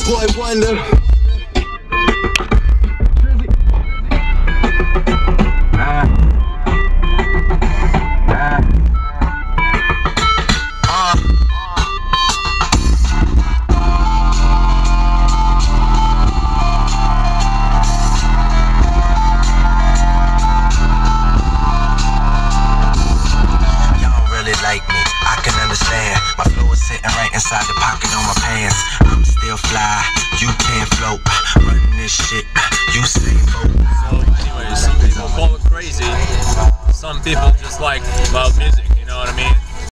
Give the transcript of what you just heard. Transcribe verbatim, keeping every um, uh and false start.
Boy Wonder. My flow is sitting right inside the pocket on my pants. I'm still fly, you can't float. Running this shit, you stay boat. So anyways, some people call it crazy. Some people just like loud music.